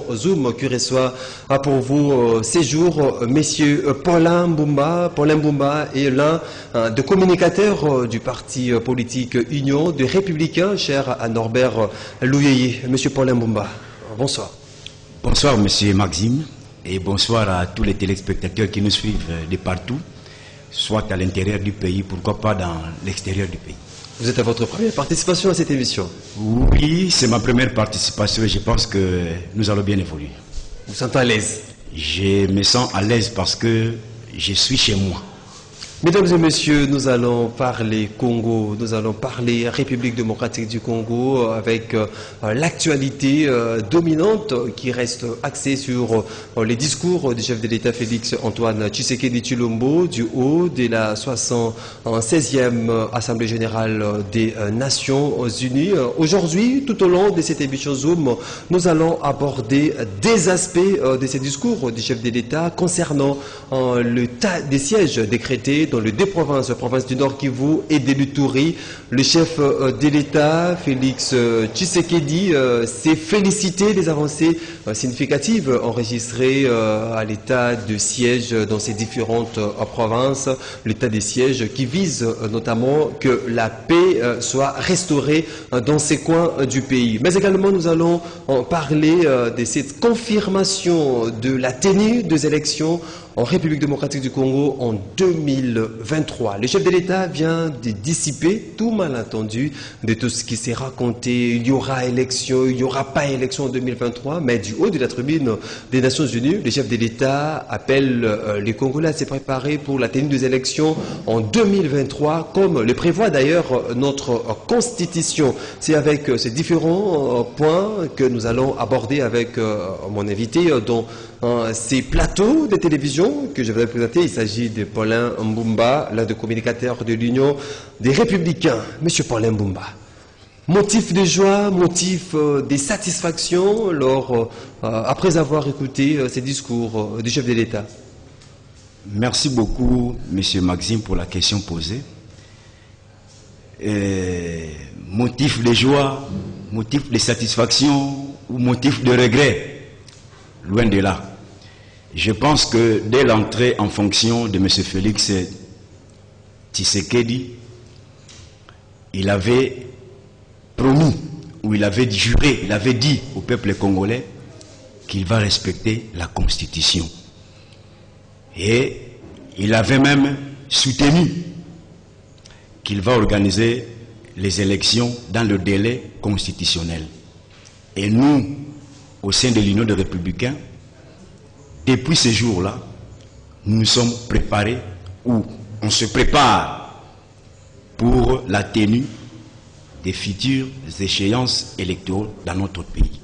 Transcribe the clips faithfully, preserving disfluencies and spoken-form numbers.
Zoom qui reçoit pour vous ces jours messieurs Paulin Mbumba. Paulin Mbumba est l'un des communicateurs du parti politique Union des Républicains, cher à Norbert Louyeye. Monsieur Paulin Mbumba, bonsoir. Bonsoir Monsieur Maxime et bonsoir à tous les téléspectateurs qui nous suivent de partout, soit à l'intérieur du pays, pourquoi pas dans l'extérieur du pays. Vous êtes à votre première participation à cette émission? Oui, c'est ma première participation et je pense que nous allons bien évoluer. Vous vous sentez à l'aise? Je me sens à l'aise parce que je suis chez moi. Mesdames et messieurs, nous allons parler Congo, nous allons parler République démocratique du Congo avec euh, l'actualité euh, dominante qui reste axée sur euh, les discours du chef de l'État Félix Antoine Tshisekedi Tshilombo du haut de la soixante-seizième Assemblée Générale des Nations Unies. Aujourd'hui, tout au long de cette émission Zoom, nous allons aborder des aspects euh, de ces discours du chef de l'État concernant euh, le tas des sièges décrétés dans les deux provinces, la province du Nord Kivu et de l'Ituri. Le chef de l'État, Félix Tshisekedi, s'est félicité des avancées significatives enregistrées à l'état de siège dans ces différentes provinces. L'état des sièges qui vise notamment que la paix soit restaurée dans ces coins du pays. Mais également, nous allons parler de cette confirmation de la tenue des élections en République démocratique du Congo en deux mille vingt-trois. Le chef de l'État vient de dissiper tout malentendu de tout ce qui s'est raconté. Il y aura élection, il n'y aura pas élection en deux mille vingt-trois, mais du haut de la tribune des Nations Unies, le chef de l'État appelle euh, les Congolais à se préparer pour la tenue des élections en deux mille vingt-trois, comme le prévoit d'ailleurs notre euh, Constitution. C'est avec euh, ces différents euh, points que nous allons aborder avec euh, mon invité euh, dans euh, ces plateaux de télévision que je vais présenter. Il s'agit de Paulin Mbumba, l'un des communicateurs de l'Union des Républicains. Monsieur Paulin Mbumba, motif de joie, motif euh, de satisfaction lors, euh, après avoir écouté euh, ces discours euh, du chef de l'État? Merci beaucoup, Monsieur Maxime, pour la question posée. Et motif de joie, motif de satisfaction ou motif de regret? Loin de là. Je pense que dès l'entrée en fonction de M. Félix Tshisekedi, il avait promis, ou il avait juré, il avait dit au peuple congolais qu'il va respecter la Constitution. Et il avait même soutenu qu'il va organiser les élections dans le délai constitutionnel. Et nous, au sein de l'Union des Républicains, depuis ce jour-là, nous nous sommes préparés, ou on se prépare pour la tenue des futures échéances électorales dans notre pays.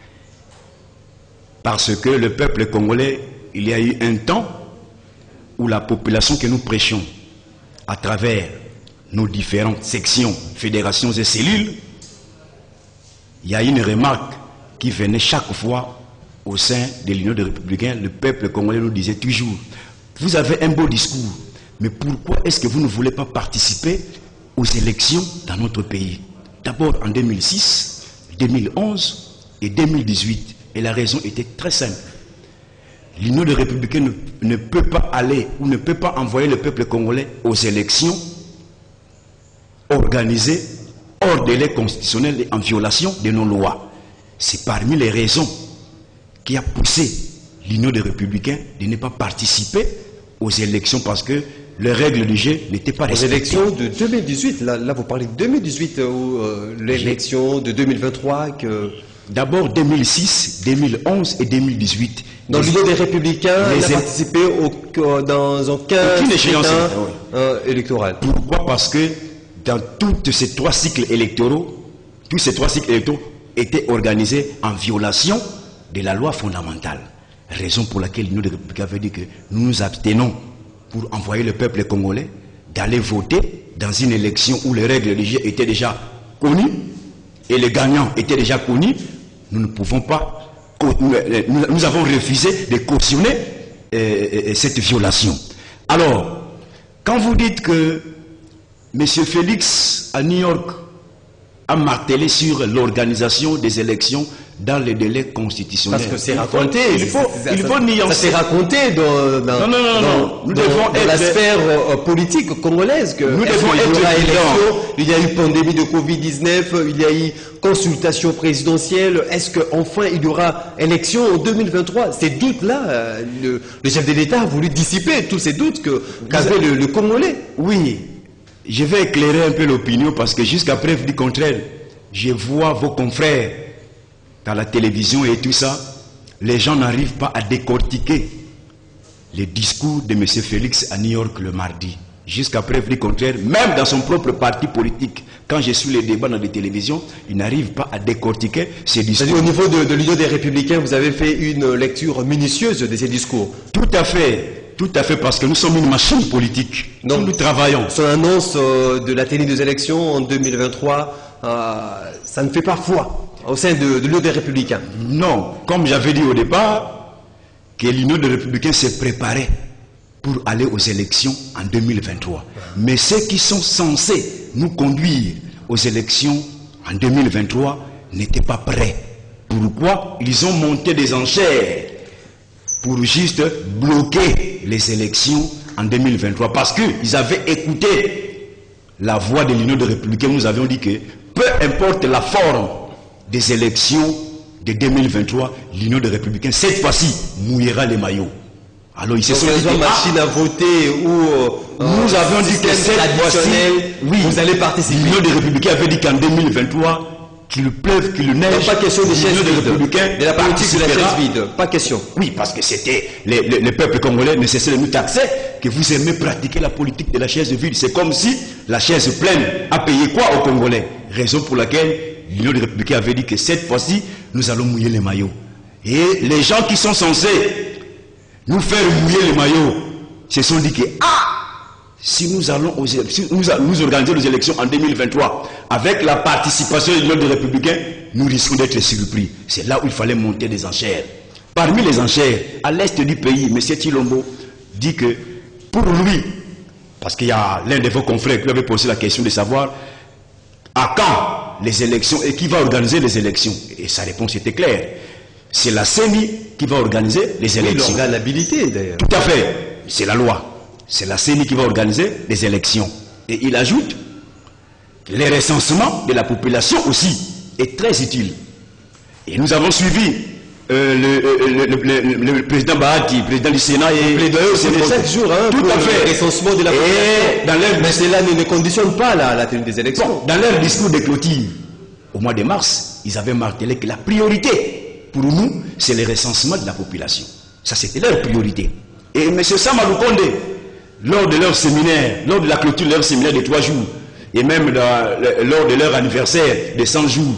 Parce que le peuple congolais, il y a eu un temps où la population que nous prêchons, à travers nos différentes sections, fédérations et cellules, il y a une remarque qui venait chaque fois au sein de l'Union des Républicains. Le peuple congolais nous disait toujours: vous avez un beau discours, mais pourquoi est-ce que vous ne voulez pas participer aux élections dans notre pays? D'abord en deux mille six, deux mille onze et deux mille dix-huit. Et la raison était très simple. L'Union des Républicains ne, ne peut pas aller ou ne peut pas envoyer le peuple congolais aux élections organisées hors délai constitutionnel et en violation de nos lois. C'est parmi les raisons qui a poussé l'Union des Républicains de ne pas participer aux élections parce que les règles du jeu n'étaient pas respectées. Les élections de deux mille dix-huit, là, là vous parlez de deux mille dix-huit ou euh, l'élection de deux mille vingt-trois que... D'abord deux mille six, deux mille onze et deux mille dix-huit. Dans l'Union des Républicains, il a participé au, dans aucun échéance euh, électoral. Pourquoi? Parce que dans tous ces trois cycles électoraux, tous ces trois cycles électoraux étaient organisés en violation de la loi fondamentale. Raison pour laquelle l'Union des Républicains avait dit que nous nous abstenons pour envoyer le peuple congolais d'aller voter dans une élection où les règles du jeu étaient déjà connues et les gagnants étaient déjà connus. Nous ne pouvons pas, nous, nous avons refusé de cautionner euh, cette violation. Alors, quand vous dites que M. Félix à New York a martelé sur l'organisation des élections dans les délais constitutionnels. Parce que c'est raconté. Il faut, il faut nuancer. Ça s'est raconté dans, dans, non, non, non, dans, non. Nous dans, devons dans être la sphère euh, politique congolaise. Que nous devons il y être aura élection, élection. il y a eu pandémie de Covid dix-neuf, il y a eu consultation présidentielle. Est-ce qu'enfin il y aura élection en deux mille vingt-trois? Ces doutes-là, euh, le, le chef de l'État a voulu dissiper tous ces doutes que, qu'avait le, le Congolais. Oui, je vais éclairer un peu l'opinion parce que jusqu'à preuve du contraire, je vois vos confrères dans la télévision et tout ça, les gens n'arrivent pas à décortiquer les discours de M. Félix à New York le mardi. Jusqu'à preuve du contraire, même dans son propre parti politique, quand je suis les débats dans les télévisions, ils n'arrivent pas à décortiquer ces discours. Au niveau de, de l'Union des Républicains, vous avez fait une lecture minutieuse de ces discours. Tout à fait, tout à fait, parce que nous sommes une machine politique. Donc nous travaillons. Son annonce euh, de la tenue des élections en deux mille vingt-trois, euh, ça ne fait pas foi au sein de, de l'Union des Républicains. Non, comme j'avais dit au départ, que l'Union des Républicains s'est préparée pour aller aux élections en deux mille vingt-trois. Mais ceux qui sont censés nous conduire aux élections en deux mille vingt-trois n'étaient pas prêts. Pourquoi? Ils ont monté des enchères pour juste bloquer les élections en deux mille vingt-trois. Parce qu'ils avaient écouté la voix de l'Union des Républicains. Nous avions dit que peu importe la forme des élections de deux mille vingt-trois, l'Union des Républicains, cette fois-ci, mouillera les maillots. Alors ils se sont dit, machine à voter ou euh, nous avions dit que cette fois-ci, oui, vous allez participer. L'Union des Républicains avait dit qu'en deux mille vingt-trois, qu'il pleuve, qu'il neige, pas question des chaises des Républicains, de la politique de la chaise vide, pas question. Oui, parce que c'était les, les, les peuples congolais ne cessaient de nous taxer que vous aimez pratiquer la politique de la chaise vide. C'est comme si la chaise pleine a payé quoi aux Congolais? Raison pour laquelle l'Union des Républicains avait dit que cette fois-ci, nous allons mouiller les maillots. Et les gens qui sont censés nous faire mouiller les maillots se sont dit que, ah, si nous allons aux, si nous, nous organiser les élections en deux mille vingt-trois avec la participation de l'Union des Républicains, nous risquons d'être surpris. C'est là où il fallait monter des enchères. Parmi les enchères, à l'est du pays, M. Tshilombo dit que pour lui, parce qu'il y a l'un de vos confrères qui lui avait posé la question de savoir à quand les élections et qui va organiser les élections. Et sa réponse était claire. C'est la C E N I qui va organiser les élections. Oui, l'organabilité d'ailleurs. Tout à fait. C'est la loi. C'est la C E N I qui va organiser les élections. Et il ajoute, les recensements de la population aussi est très utile. Et nous avons suivi euh, le, le, le, le, le président Bahati, président du Sénat, et plaidoyer aussi de chaque jour, hein, tout à fait. Le recensement de la population. Dans leur... Mais cela ne, ne conditionne pas la, la tenue des élections. Bon, dans leur discours de clôture, au mois de mars, ils avaient martelé que la priorité pour nous, c'est le recensement de la population. Ça, c'était leur priorité. Et M. Samalou Kondé, lors de leur séminaire, lors de la clôture de leur séminaire de trois jours, et même dans, lors de leur anniversaire de cent jours,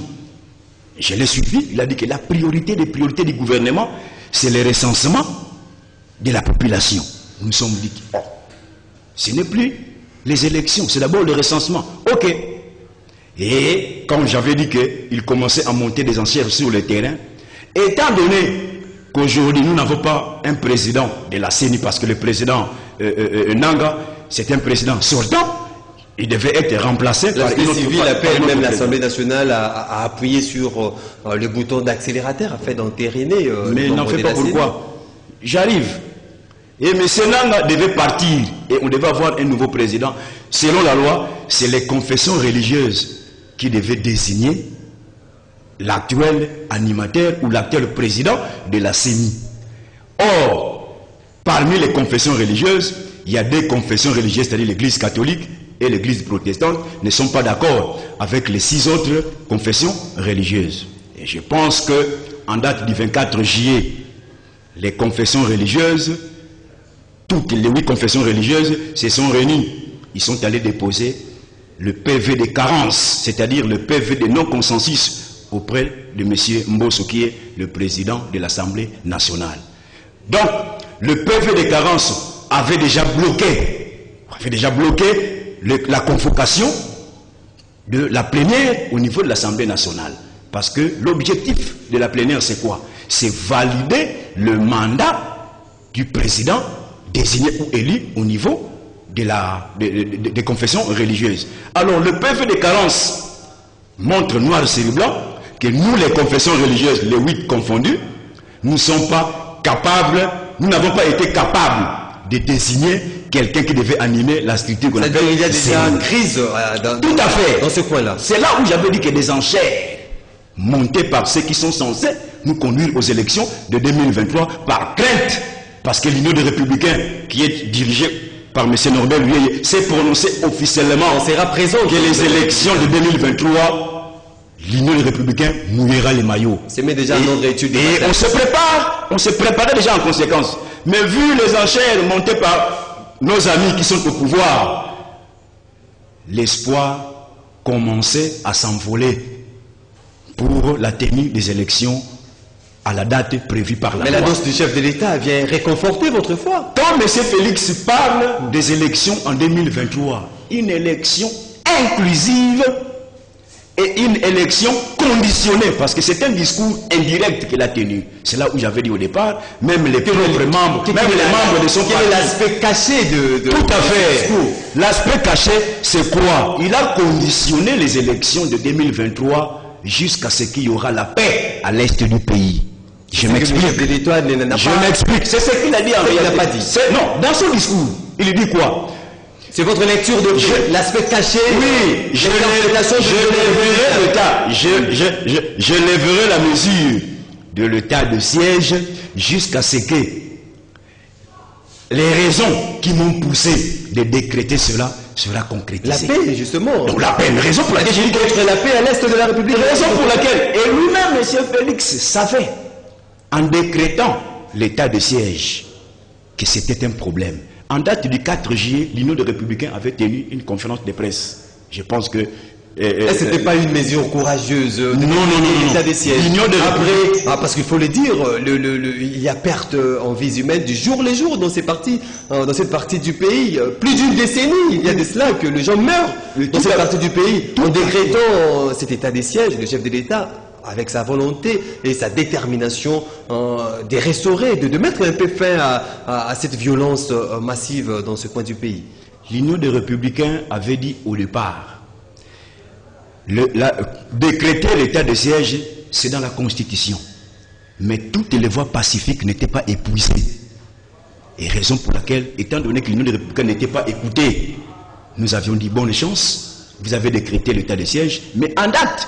je l'ai suivi, il a dit que la priorité des priorités du gouvernement, c'est le recensement de la population. Nous nous sommes dit, oh, ce n'est plus les élections, c'est d'abord le recensement. Ok. Et quand j'avais dit qu'il commençait à monter des enchères sur le terrain, étant donné qu'aujourd'hui nous n'avons pas un président de la C E N I, parce que le président euh, euh, Nanga, c'est un président sortant, il devait être remplacé par une autre civile appelle même l'Assemblée nationale à, à appuyer sur euh, le bouton d'accélérateur afin d'entériner. Euh, Mais il n'en fait pas pourquoi. J'arrive. Et M. Nanga devait partir et on devait avoir un nouveau président. Selon la loi, c'est les confessions religieuses qui devaient désigner l'actuel animateur ou l'actuel président de la C E N I. Or, parmi les confessions religieuses, il y a des confessions religieuses, c'est-à-dire l'Église catholique et l'Église protestante, ne sont pas d'accord avec les six autres confessions religieuses. Et je pense que en date du vingt-quatre juillet, les confessions religieuses, toutes les huit confessions religieuses se sont réunies. Ils sont allés déposer le P V de carence, c'est-à-dire le P V de non-consensus auprès de M. Mbosso, qui est le président de l'Assemblée nationale. Donc, le P V de carence avait déjà bloqué, avait déjà bloqué le, la convocation de la plénière au niveau de l'Assemblée nationale. Parce que l'objectif de la plénière, c'est quoi? C'est valider le mandat du président désigné ou élu au niveau de la, de, de, de, des confessions religieuses. Alors, le P V de carence montre noir sur blanc que nous, les confessions religieuses, les huit confondues, nous ne sommes pas capables, nous n'avons pas été capables de désigner quelqu'un qui devait animer la structure qu'on appelle. Il y a déjà une crise euh, dans, Tout à fait. dans ce coin-là. C'est là où j'avais dit que des enchères montées par ceux qui sont censés nous conduire aux élections de deux mille vingt-trois par crainte. Parce que l'Union des Républicains, qui est dirigée par M. Norbert Lui, s'est prononcé officiellement On sera présent que les élections de deux mille vingt-trois, l'Union des Républicains mouillera les maillots. C'est mis déjà en ordre d'étude. Et on se prépare, on se préparait déjà en conséquence. Mais vu les enchères montées par nos amis qui sont au pouvoir, l'espoir commençait à s'envoler pour la tenue des élections à la date prévue par la Mais loi. l'annonce du chef de l'État vient réconforter votre foi. Quand M. Félix parle des élections en deux mille vingt-trois, une élection inclusive et une élection conditionnée, parce que c'est un discours indirect qu'il a tenu. C'est là où j'avais dit au départ, même les propres membres, même les membres de son parti. Quel est l'aspect caché de, de Tout à de ce fait. discours? L'aspect caché, c'est quoi? Il a conditionné les élections de deux mille vingt-trois jusqu'à ce qu'il y aura la paix à l'est du pays. Je m'explique. Je m'explique. C'est ce qu'il a dit en réalité. Il n'a pas dit. Non, dans son discours, il dit quoi? C'est votre lecture de l'aspect caché. Oui, je, lèverai, je lèverai l'état, je, je, je, je lèverai la mesure de l'état de siège jusqu'à ce que les raisons qui m'ont poussé de décréter cela sera concrétisée. La paix, justement. Donc la paix, une raison pour laquelle j'ai dit contre la paix à l'est de la République. Une raison pour laquelle, et lui-même, M. Félix, savait, en décrétant l'état de siège, que c'était un problème. En date du quatre juillet, l'Union des Républicains avait tenu une conférence de presse. Je pense que... Euh, ce n'était euh, pas une mesure courageuse de non, non, non, l'état des sièges. L'Union des Après, ah, parce qu'il faut le dire, le, le, le, il y a perte en vies humaines du jour les jours dans ces parties, dans cette partie du pays. Plus d'une décennie, il y a de cela que les gens meurent dans cette partie du pays. En décrétant cet état des sièges, le chef de l'État, avec sa volonté et sa détermination euh, de restaurer, de, de mettre un peu fin à, à, à cette violence euh, massive dans ce coin du pays. L'Union des Républicains avait dit au départ, le, la, décréter l'état de siège, c'est dans la Constitution. Mais toutes les voies pacifiques n'étaient pas épuisées. Et raison pour laquelle, étant donné que l'Union des Républicains n'était pas écoutée, nous avions dit bonne chance, vous avez décrété l'état de siège, mais en date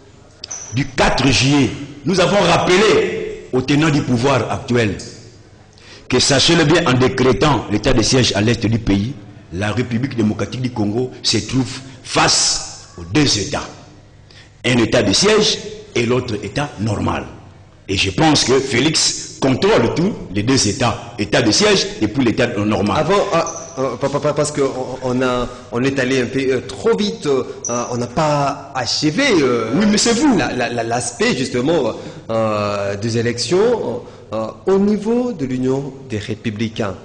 du quatre juillet, nous avons rappelé aux tenants du pouvoir actuel que, sachez-le bien, en décrétant l'état de siège à l'est du pays, la République démocratique du Congo se trouve face aux deux États. Un État de siège et l'autre État normal. Et je pense que Félix contrôle tout, les deux États, État de siège et puis l'État normal. Avant, ah, ah, parce qu'on on on est allé un peu euh, trop vite, euh, on n'a pas achevé euh, oui, mais c'est vous. l'aspect la, la, justement euh, des élections euh, au niveau de l'Union des Républicains.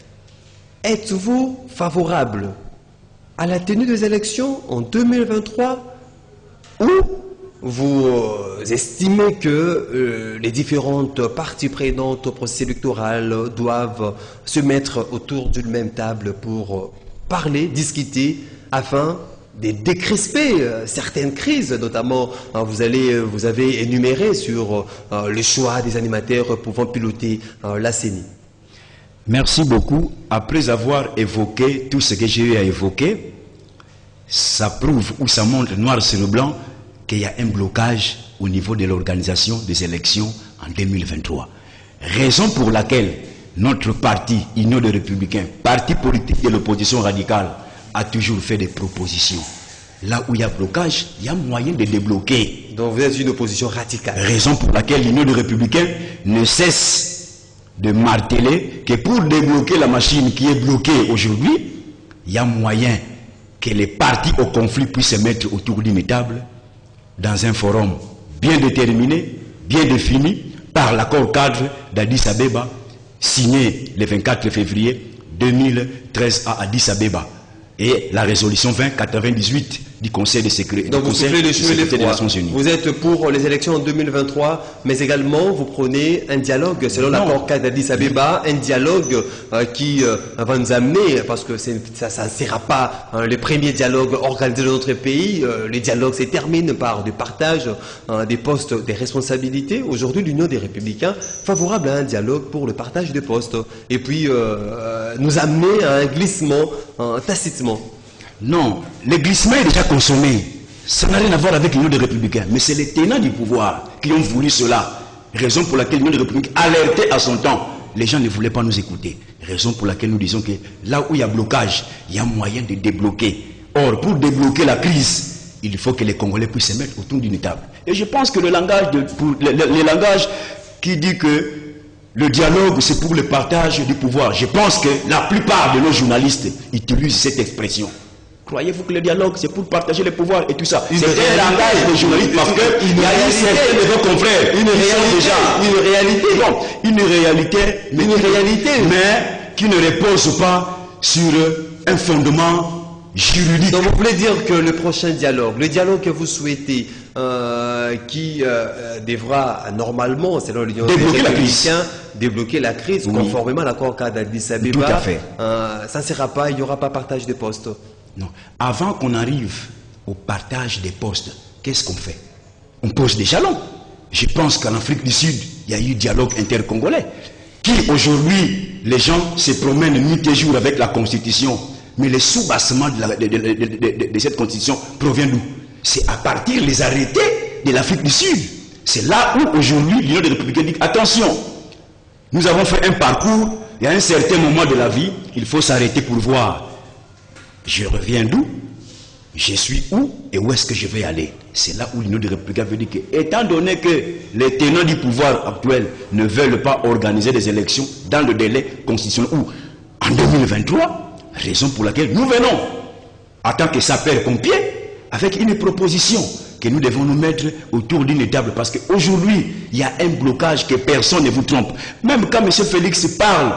Êtes-vous favorable à la tenue des élections en deux mille vingt-trois ou vous euh, estimez que euh, les différentes parties prenantes au processus électoral doivent se mettre autour d'une même table pour euh, parler, discuter, afin de décrisper euh, certaines crises, notamment euh, vous, allez, vous avez énuméré sur euh, le choix des animateurs pouvant piloter euh, la C E N I. Merci beaucoup. Après avoir évoqué tout ce que j'ai eu à évoquer, ça prouve ou ça montre noir sur le blanc qu'il y a un blocage au niveau de l'organisation des élections en deux mille vingt-trois. Raison pour laquelle notre parti, Union des Républicains, parti politique de l'opposition radicale, a toujours fait des propositions. Là où il y a blocage, il y a moyen de débloquer. Donc vous êtes une opposition radicale. Raison pour laquelle l'Union des Républicains ne cesse de marteler que pour débloquer la machine qui est bloquée aujourd'hui, il y a moyen que les partis au conflit puissent se mettre autour d'une table dans un forum bien déterminé, bien défini, par l'accord cadre d'Addis Abeba, signé le vingt-quatre février deux mille treize à Addis Abeba, et la résolution vingt quatre-vingt-dix-huit du Conseil de sécurité, Donc du vous Conseil soufflez de le chaud et sécurité des l'effroi. Nations Unies. Vous êtes pour les élections en deux mille vingt-trois, mais également vous prenez un dialogue selon l'accord cadre d'Addis Abeba, un dialogue euh, qui euh, va nous amener, parce que ça ne sera pas hein, le premier dialogue organisé dans notre pays, euh, les dialogues se terminent par du partage hein, des postes, des responsabilités. Aujourd'hui, l'Union des Républicains favorable à un dialogue pour le partage des postes, et puis euh, euh, nous amener à un glissement hein, tacitement. Non, le glissement est déjà consommé. Ça n'a rien à voir avec l'Union des Républicains. Mais c'est les tenants du pouvoir qui ont voulu cela. Raison pour laquelle l'Union des Républicains alertait à son temps. Les gens ne voulaient pas nous écouter. Raison pour laquelle nous disons que là où il y a blocage, il y a moyen de débloquer. Or, pour débloquer la crise, il faut que les Congolais puissent se mettre autour d'une table. Et je pense que le langage, de, pour, le, le, le langage qui dit que le dialogue, c'est pour le partage du pouvoir. Je pense que la plupart de nos journalistes utilisent cette expression. Croyez-vous que le dialogue, c'est pour partager le pouvoir et tout ça? C'est un langage des journalistes parce qu'il y a eu certains de vos confrères. Une réalité, déjà, une réalité. Non, une réalité, mais une qui, réalité. mais qui ne repose pas sur un fondement juridique. Donc vous voulez dire que le prochain dialogue, le dialogue que vous souhaitez, euh, qui euh, devra normalement, selon l'Union des Républicains, débloquer la crise, oui, conformément à l'accord cadre d'Addis Abeba, tout à fait. Euh, ça ne sera pas, il n'y aura pas partage des postes. Non. Avant qu'on arrive au partage des postes, qu'est-ce qu'on fait? On pose des jalons. Je pense qu'en Afrique du Sud, il y a eu dialogue intercongolais. Qui aujourd'hui, les gens se promènent nuit et jour avec la Constitution. Mais le soubassement de, la, de, de, de, de, de cette Constitution provient d'où? C'est à partir des arrêtés de l'Afrique du Sud. C'est là où aujourd'hui l'Union des Républicains dit attention, nous avons fait un parcours, il y a un certain moment de la vie, il faut s'arrêter pour voir. Je reviens d'où? Je suis où? Et où est-ce que je vais aller? C'est là où l'Union des Républicains veut dire que, étant donné que les tenants du pouvoir actuel ne veulent pas organiser des élections dans le délai constitutionnel ou en deux mille vingt-trois, raison pour laquelle nous venons, en tant que sapeurs-pompiers, avec une proposition que nous devons nous mettre autour d'une table. Parce qu'aujourd'hui, il y a un blocage que personne ne vous trompe. Même quand M. Félix parle,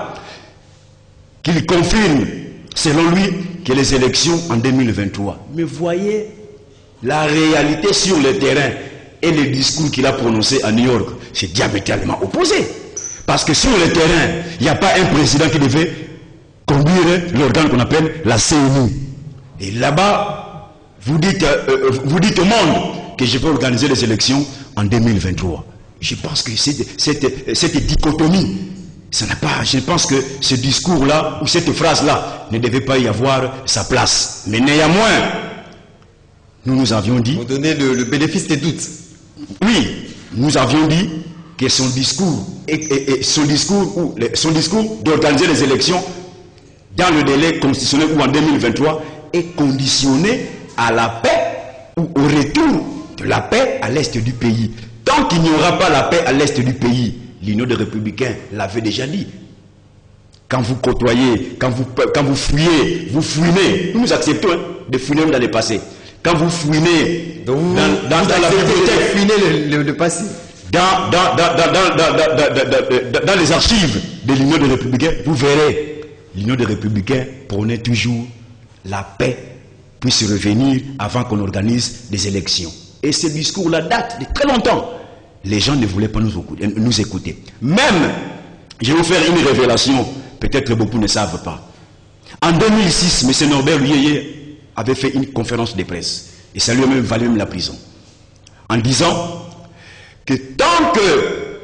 qu'il confirme, selon lui, que les élections en deux mille vingt-trois. Mais voyez la réalité sur le terrain et le discours qu'il a prononcé à New York, c'est diamétralement opposé. Parce que sur le terrain, il n'y a pas un président qui devait conduire l'organe qu'on appelle la C N I. Et là-bas, vous dites, euh, vous dites au monde que je vais organiser les élections en deux mille vingt-trois. Je pense que cette, cette, cette dichotomie, ça n'a pas, je pense que ce discours-là, ou cette phrase-là, ne devait pas y avoir sa place. Mais néanmoins, nous nous avions dit... Vous donnez le, le bénéfice des doutes. Oui, nous avions dit que son discours, et, et, et son discours, ou les, son discours d'organiser les élections dans le délai constitutionnel ou en deux mille vingt-trois est conditionné à la paix ou au retour de la paix à l'est du pays. Tant qu'il n'y aura pas la paix à l'est du pays, l'Union des Républicains l'avait déjà dit. Quand vous côtoyez, quand vous, quand vous fouillez, vous fouinez. Nous nous acceptons hein, de fouiner dans le passé. Quand vous fouinez Donc vous, dans, dans, vous dans la bibliothèque, fouiner le, le, le passé. Dans, dans, dans, dans, dans, dans, dans, dans, dans, dans les archives de l'Union des Républicains, vous verrez, l'Union des Républicains prônait toujours la paix puisse revenir avant qu'on organise des élections. Et ce discours-là date de très longtemps. Les gens ne voulaient pas nous écouter. Nous écouter. Même, je vais vous faire une révélation, peut-être que beaucoup ne savent pas. En deux mille six, M. Norbert Luyeye avait fait une conférence de presse. Et ça lui a même valu même la prison. En disant que tant que...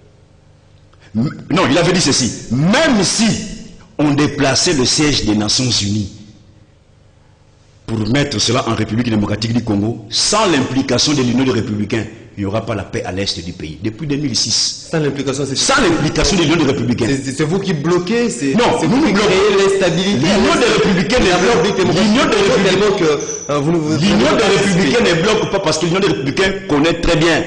Non, il avait dit ceci. Même si on déplaçait le siège des Nations Unies pour mettre cela en République démocratique du Congo, sans l'implication de l'Union des Républicains, il n'y aura pas la paix à l'est du pays. Depuis deux mille six. Sans l'implication, c'est Sans l'implication de l'Union des Républicains. C'est vous qui bloquez, c'est non, vous nous qui bloquons l'instabilité. L'Union des Républicains ne bloque L'Union des Républicains euh, vous, vous, L'Union des Républicains ne bloque pas parce que l'Union des Républicains connaît très bien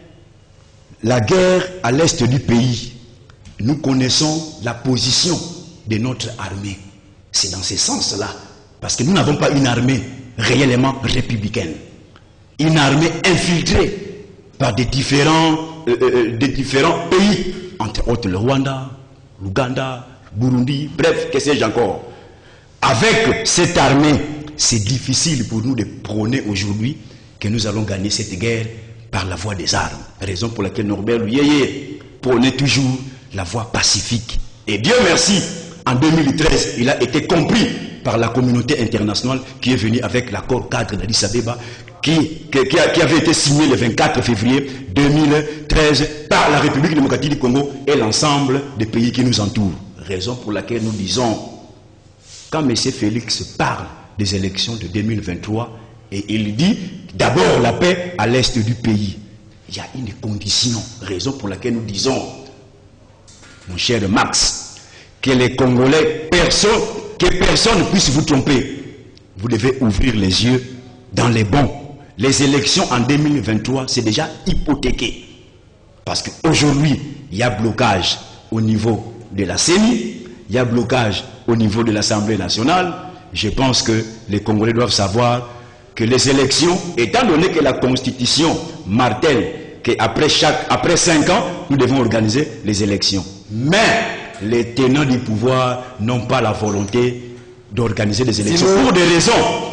la guerre à l'est du pays. Nous connaissons la position de notre armée. C'est dans ce sens-là. Parce que nous n'avons pas une armée réellement républicaine. Une armée infiltrée par des différents, euh, euh, des différents pays, entre autres le Rwanda, l'Ouganda, Burundi, bref, que sais-je encore. Avec cette armée c'est difficile pour nous de prôner aujourd'hui que nous allons gagner cette guerre par la voie des armes. Raison pour laquelle Norbert Luyeye prônait toujours la voie pacifique. Et Dieu merci, en deux mille treize, il a été compris par la communauté internationale qui est venue avec l'accord cadre d'Addis Abeba qui, qui, qui, a, qui avait été signé le vingt-quatre février deux mille treize par la République démocratique du Congo et l'ensemble des pays qui nous entourent. Raison pour laquelle nous disons, quand M. Félix parle des élections de deux mille vingt-trois et il dit d'abord la paix à l'est du pays, il y a une condition, raison pour laquelle nous disons, mon cher Max, que les Congolais, personne, que personne ne puisse vous tromper. Vous devez ouvrir les yeux dans les bons. Les élections en deux mille vingt-trois, c'est déjà hypothéqué. Parce qu'aujourd'hui, il y a blocage au niveau de la C E N I, il y a blocage au niveau de l'Assemblée nationale. Je pense que les Congolais doivent savoir que les élections, étant donné que la Constitution martèle qu'après chaque, après cinq ans, nous devons organiser les élections. Mais les tenants du pouvoir n'ont pas la volonté d'organiser des élections Sinon, pour des raisons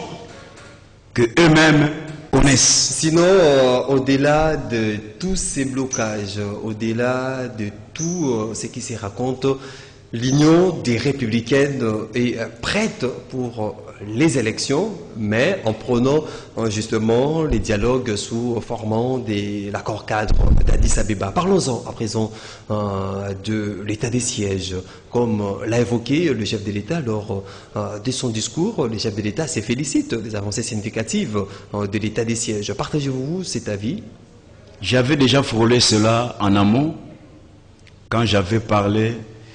que eux-mêmes connaissent. Sinon, euh, au-delà de tous ces blocages, au-delà de tout euh, ce qui se raconte, l'Union des Républicaines est prête pour les élections, mais en prenant justement les dialogues sous formant l'accord cadre d'Addis Abeba. Parlons-en à présent euh, de l'état des sièges. Comme l'a évoqué le chef de l'État lors euh, de son discours, le chef de l'État se félicite des avancées significatives euh, de l'état des sièges. Partagez-vous cet avis? J'avais déjà frôlé cela en amont quand j'avais parlé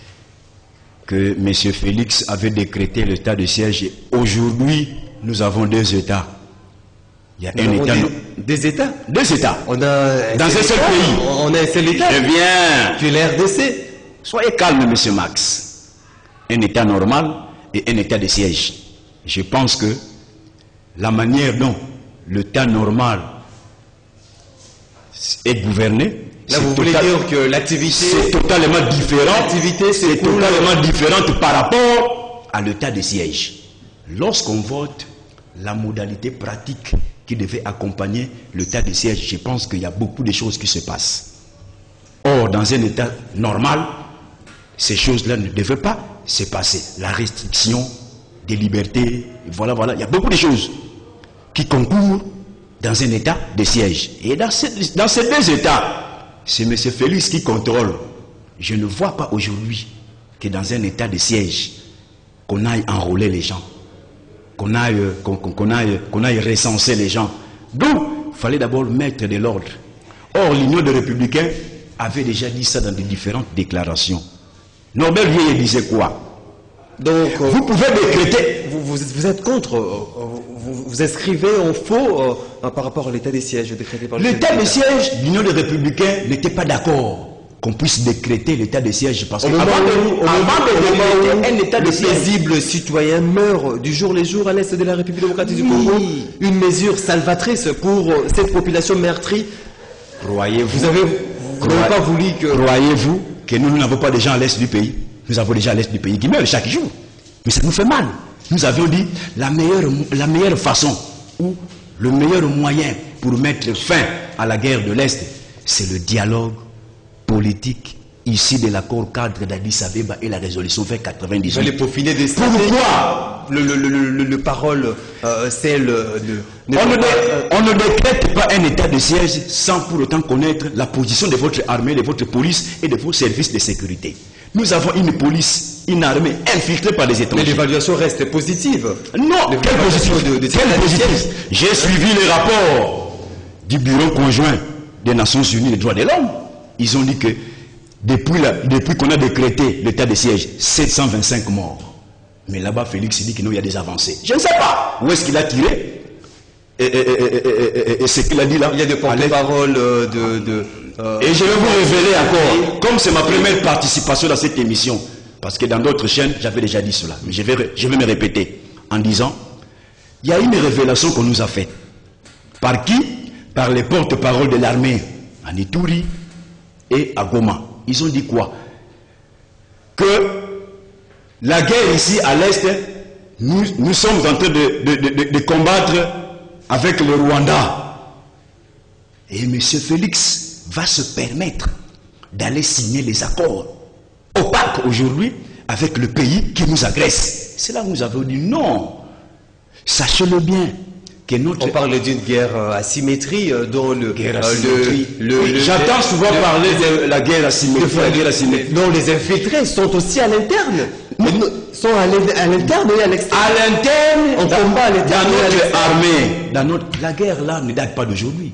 que M. Félix avait décrété l'état de siège. Aujourd'hui, nous avons deux États. Il y a nous un État. Des, des États Deux États. On a dans un seul État, pays. On a un seul État. Je viens. Puis l'R D C. Soyez calme, M. Max. Un État normal et un État de siège. Je pense que la manière dont l'État normal est gouverné, là, vous voulez total... dire que l'activité... C'est totalement différent. L'activité, c'est cool. totalement différente par rapport à l'état de siège. Lorsqu'on vote la modalité pratique qui devait accompagner l'état de siège, je pense qu'il y a beaucoup de choses qui se passent. Or, dans un état normal, ces choses-là ne devaient pas se passer. La restriction des libertés, voilà, voilà. Il y a beaucoup de choses qui concourent dans un état de siège. Et dans, ce, dans ces deux états, c'est M. Félix qui contrôle. Je ne vois pas aujourd'hui que dans un état de siège, qu'on aille enrôler les gens, qu'on aille, qu'on, qu'on aille, qu'on aille recenser les gens. Donc, il fallait d'abord mettre de l'ordre. Or, l'Union des Républicains avait déjà dit ça dans de différentes déclarations. Norbert Luyeye disait quoi? Donc, euh, vous pouvez décréter... Vous, vous, vous êtes contre, euh, vous, vous inscrivez en faux euh, par rapport à l'état des sièges décrété par le l'état des sièges, l'Union des Républicains n'était pas d'accord qu'on puisse décréter l'état des sièges parce que avant de décréter un état de siège, le paisible citoyen meurt du jour les jours à l'est de la République démocratique oui. du Congo. Une mesure salvatrice pour cette population meurtrie. Croyez-vous Vous avez, vous n'avez pas voulu que... Croyez-vous que nous n'avons pas des gens à l'est du pays? Nous avons déjà à l'est du pays qui meurent chaque jour. Mais ça nous fait mal. Nous avions dit la meilleure, la meilleure façon ou le meilleur moyen pour mettre fin à la guerre de l'Est, c'est le dialogue politique ici de l'accord cadre d'Addis Abeba et la résolution vingt quatre-vingt-dix-huit. Vous allez peaufiner des Pourquoi le, le, le, le, le parole, euh, celle de... On ne, euh, on ne décrète pas un état de siège sans pour autant connaître la position de votre armée, de votre police et de vos services de sécurité. Nous avons une police, une armée infiltrée par des étrangers. Mais l'évaluation reste positive. Non, quelle positive de, de quelle positive J'ai suivi les rapports du Bureau conjoint des Nations Unies des droits de l'homme. Ils ont dit que depuis, la, depuis qu'on a décrété l'état de siège, sept cent vingt-cinq morts. Mais là-bas, Félix dit qu'il y a des avancées. Je ne sais pas où est-ce qu'il a tiré. Et, et, et, et, et, et ce qu'il a dit là. Il y a des porte-paroles de... de Euh, et je vais vous révéler encore, comme c'est ma première participation dans cette émission, parce que dans d'autres chaînes, j'avais déjà dit cela, mais je vais, je vais me répéter, en disant, il y a une révélation qu'on nous a faite. Par qui? Par les porte-paroles de l'armée, à Ituri et à Goma. Ils ont dit quoi? Que la guerre ici à l'Est nous, nous sommes en train de, de, de, de combattre avec le Rwanda. Et M. Félix va se permettre d'aller signer les accords opaques aujourd'hui avec le pays qui nous agresse. C'est là où nous avons dit non. Sachez-le bien. Notre... On parle d'une guerre euh, asymétrie euh, dont le... Guerre asymétrie. Euh, le, oui, le J'entends souvent le, parler de la guerre asymétrique. La guerre asymétrique. Non, les infiltrés sont aussi à l'interne. Ils sont à l'interne et à l'extérieur. À l'interne, on combat à l'interne. Dans notre armée, dans notre... la guerre là ne date pas d'aujourd'hui.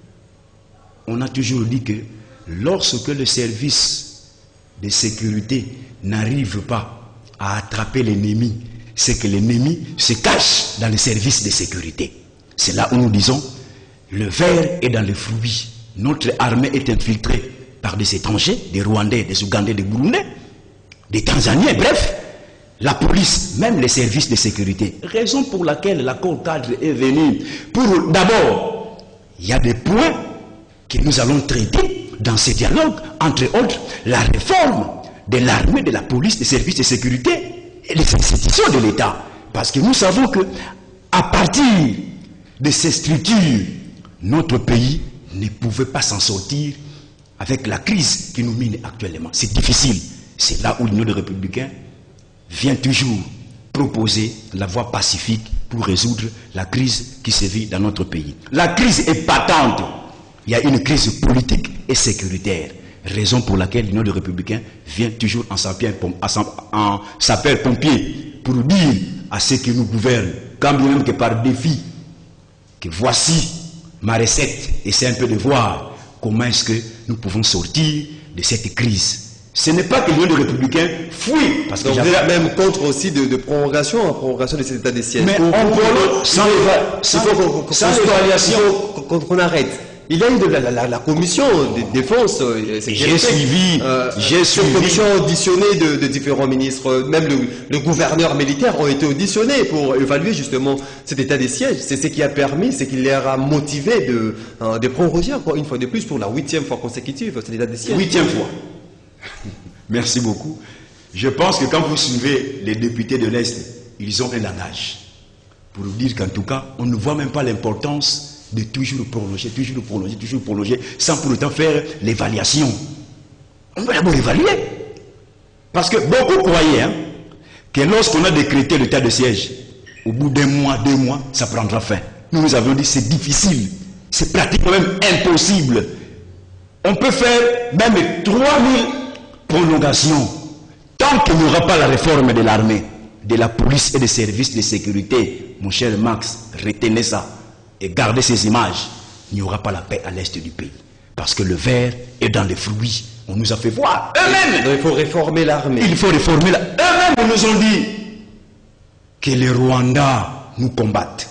On a toujours dit que lorsque le service de sécurité n'arrive pas à attraper l'ennemi, c'est que l'ennemi se cache dans les services de sécurité. C'est là où nous disons, le ver est dans les fruits. Notre armée est infiltrée par des étrangers, des Rwandais, des Ougandais, des Burundais, des Tanzaniens, bref, la police, même les services de sécurité. Raison pour laquelle l'accord cadre est venu. Pour d'abord, il y a des points que nous allons traiter dans ces dialogues, entre autres, la réforme de l'armée, de la police, des services de sécurité et les institutions de l'État. Parce que nous savons que à partir de ces structures, notre pays ne pouvait pas s'en sortir avec la crise qui nous mine actuellement. C'est difficile. C'est là où l'Union des Républicains vient toujours proposer la voie pacifique pour résoudre la crise qui se vit dans notre pays. La crise est patente. Il y a une crise politique et sécuritaire. Raison pour laquelle l'Union des Républicains vient toujours en sapeur-pompier pour dire à ceux qui nous gouvernent, quand bien même que par défi, que voici ma recette, et c'est un peu de voir comment est-ce que nous pouvons sortir de cette crise. Ce n'est pas que l'Union des Républicains fuit, parce que vous êtes même contre aussi de, de prolongation en prolongation de cet état de siège. Mais on prolonge sans évaluation, qu'on arrête. Il y a eu de la, la, la commission de défense. J'ai suivi. Euh, J'ai suivi. La commission auditionnée de, de différents ministres, même le, le gouverneur militaire ont été auditionnés pour évaluer justement cet état des sièges. C'est ce qui a permis, c'est qui leur a motivé de, euh, de proroger encore une fois de plus pour la huitième fois consécutive cet état des sièges. Huitième fois. Merci beaucoup. Je pense que quand vous suivez les députés de l'Est, ils ont un langage pour dire qu'en tout cas, on ne voit même pas l'importance de toujours prolonger, toujours prolonger, toujours prolonger, sans pour autant faire l'évaluation. On va d'abord évaluer. Parce que beaucoup croyaient hein, que lorsqu'on a décrété l'état de siège, au bout d'un mois, deux mois, ça prendra fin. Nous nous avions dit c'est difficile, c'est pratiquement même impossible. On peut faire même trois mille prolongations. Tant qu'il n'y aura pas la réforme de l'armée, de la police et des services de sécurité, mon cher Max, retenez ça. Et gardez ces images, il n'y aura pas la paix à l'est du pays. Parce que le ver est dans les fruits. On nous a fait voir. Eux-mêmes. Il faut réformer l'armée. Il faut réformer l'armée. Eux-mêmes nous ont dit que les Rwandais nous combattent.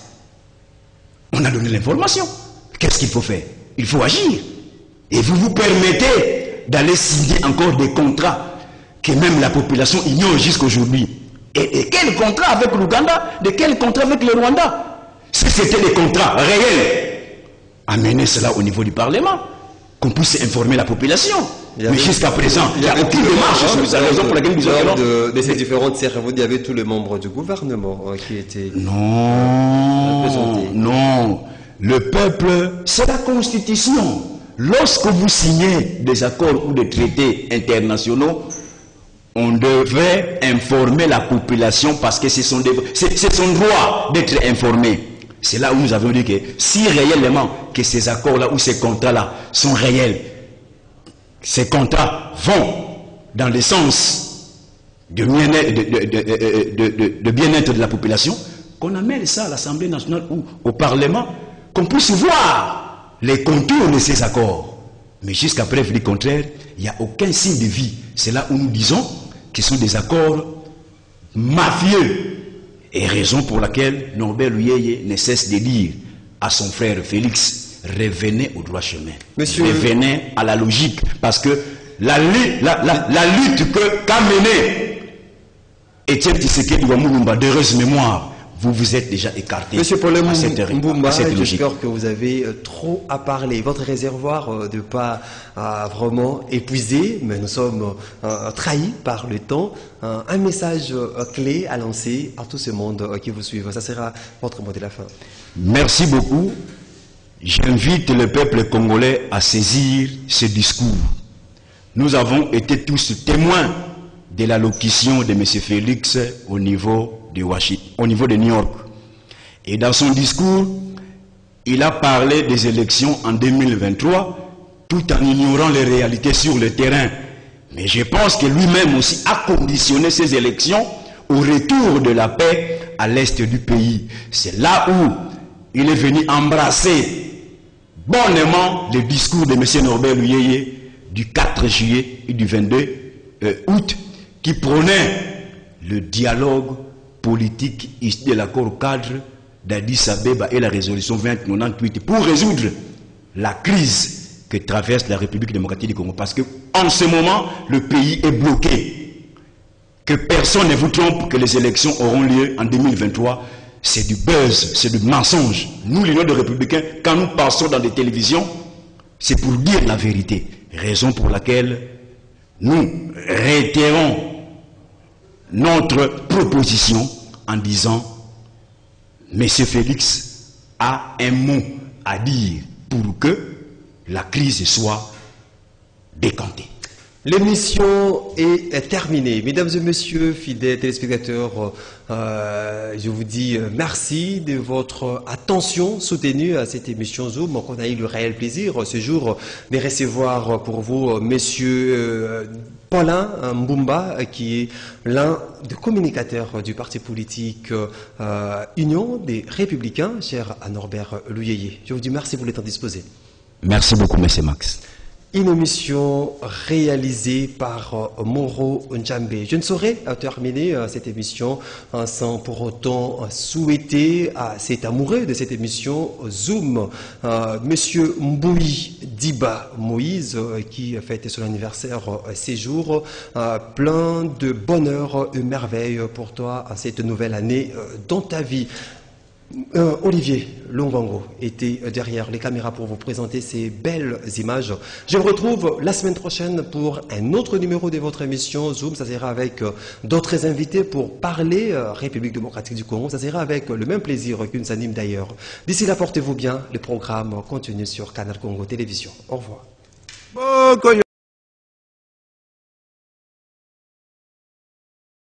On a donné l'information. Qu'est-ce qu'il faut faire? Il faut agir. Et vous vous permettez d'aller signer encore des contrats que même la population ignore jusqu'aujourd'hui. Et, et quel contrat avec l'Ouganda? De quel contrat avec le Rwanda? Si c'était des contrats réels, amenez cela au niveau du Parlement, qu'on puisse informer la population. Mais jusqu'à présent, il n'y a aucune démarche. C'est la raison pour laquelle nous avons... De, de ces différentes cérémonies, il y avait tous les membres du gouvernement hein, qui étaient non, représentés. Non, le peuple, c'est la Constitution. Lorsque vous signez des accords ou des traités internationaux, on devrait informer la population parce que c'est son, son droit d'être informé. C'est là où nous avons dit que si réellement que ces accords-là ou ces contrats-là sont réels, ces contrats vont dans le sens de bien-être de, de, de, de, de, bien-être de la population, qu'on amène ça à l'Assemblée nationale ou au Parlement, qu'on puisse voir les contours de ces accords. Mais jusqu'à preuve du contraire, il n'y a aucun signe de vie. C'est là où nous disons que ce sont des accords mafieux. Et raison pour laquelle Norbert Luyeye ne cesse de dire à son frère Félix, revenez au droit chemin. Monsieur... Revenez à la logique. Parce que la, la, la, la lutte qu'a menée Étienne Tshisekedi Lumumba, d'heureuse mémoire, vous vous êtes déjà écarté. Monsieur Paul à cette, Mboumba, logique. j'espère que vous avez trop à parler. Votre réservoir euh, de pas euh, vraiment épuisé, mais nous sommes euh, trahis par le temps. Euh, un message euh, clé à lancer à tout ce monde euh, qui vous suit. Ça sera votre mot de la fin. Merci beaucoup. J'invite le peuple congolais à saisir ce discours. Nous avons été tous témoins de l'allocution de M. Félix au niveau de Washington, au niveau de New York. Et dans son discours, il a parlé des élections en deux mille vingt-trois, tout en ignorant les réalités sur le terrain. Mais je pense que lui-même aussi a conditionné ces élections au retour de la paix à l'est du pays. C'est là où il est venu embrasser bonnement le discours de M. Norbert Luyeye du quatre juillet et du vingt-deux août, qui prônait le dialogue politique issu de l'accord cadre d'Addis Abeba et la résolution vingt quatre-vingt-dix-huit pour résoudre la crise que traverse la République démocratique du Congo. Parce qu'en ce moment, le pays est bloqué. Que personne ne vous trompe que les élections auront lieu en deux mille vingt-trois. C'est du buzz, c'est du mensonge. Nous, l'Union des Républicains, quand nous passons dans des télévisions, c'est pour dire la vérité. Raison pour laquelle nous réitérons notre proposition en disant M. Félix a un mot à dire pour que la crise soit décantée. L'émission est terminée. Mesdames et messieurs, fidèles téléspectateurs, euh, je vous dis merci de votre attention soutenue à cette émission Zoom. On a eu le réel plaisir ce jour de recevoir pour vous monsieur euh, Paulin Mboumba, qui est l'un des communicateurs du parti politique euh, Union des Républicains, cher à Norbert Luyeye. Je vous dis merci pour le temps disposé. Merci beaucoup, M. Max. Une émission réalisée par euh, Moro Njambe. Je ne saurais euh, terminer euh, cette émission euh, sans pour autant euh, souhaiter à cet amoureux de cette émission euh, Zoom, euh, Monsieur Mboui Diba Moïse, euh, qui fête son anniversaire euh, ces jours, euh, plein de bonheur et merveilles pour toi à cette nouvelle année euh, dans ta vie. Euh, Olivier Longongo était derrière les caméras pour vous présenter ces belles images. Je vous retrouve la semaine prochaine pour un autre numéro de votre émission Zoom. Ça sera avec euh, d'autres invités pour parler euh, République démocratique du Congo. Ça sera avec euh, le même plaisir qui nous anime d'ailleurs. D'ici là, portez-vous bien. Le programme continue sur Canal Congo Télévision. Au revoir.